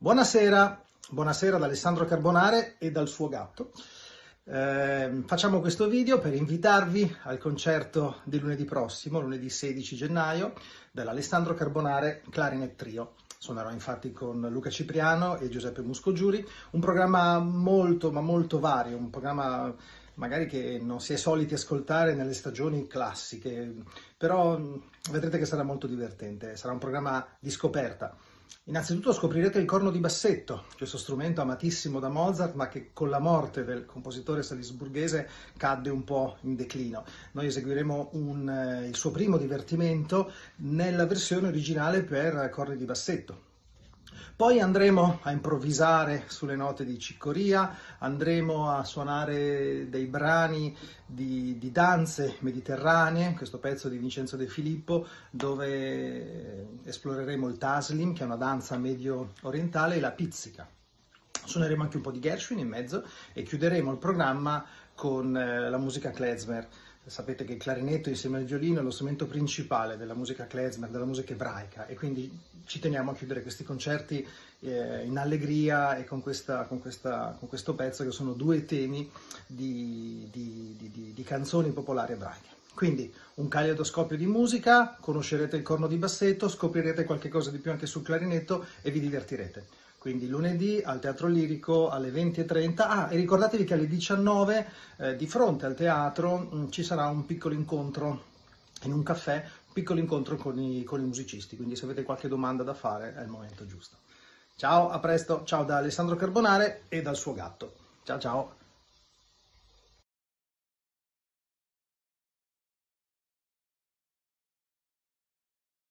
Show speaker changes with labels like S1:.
S1: Buonasera, buonasera da Alessandro Carbonare e dal suo gatto. Facciamo questo video per invitarvi al concerto di lunedì prossimo, lunedì 16 gennaio, dell'Alessandro Carbonare Clarinet Trio. Suonerò infatti con Luca Cipriano e Giuseppe Muscogiuri, un programma molto ma molto vario, un programma magari che non si è soliti ascoltare nelle stagioni classiche, però vedrete che sarà molto divertente, sarà un programma di scoperta. Innanzitutto scoprirete il corno di bassetto, questo strumento amatissimo da Mozart, ma che con la morte del compositore salisburghese cadde un po' in declino. Noi eseguiremo il suo primo divertimento nella versione originale per corni di bassetto. Poi andremo a improvvisare sulle note di Cicoria, andremo a suonare dei brani di danze mediterranee, questo pezzo di Vincenzo De Filippo, dove esploreremo il taslim, che è una danza medio orientale, e la pizzica. Suoneremo anche un po' di Gershwin in mezzo e chiuderemo il programma con la musica klezmer. Sapete che il clarinetto insieme al violino è lo strumento principale della musica klezmer, della musica ebraica, e quindi ci teniamo a chiudere questi concerti in allegria e con questo pezzo, che sono due temi di canzoni popolari ebraiche. Quindi un caleidoscopio di musica, conoscerete il corno di bassetto, scoprirete qualche cosa di più anche sul clarinetto e vi divertirete. Quindi lunedì al Teatro Lirico alle 20:30. E ricordatevi che alle 19 di fronte al teatro ci sarà un piccolo incontro in un caffè, un piccolo incontro con i musicisti, quindi se avete qualche domanda da fare è il momento giusto. Ciao, a presto, ciao da Alessandro Carbonare e dal suo gatto. Ciao ciao!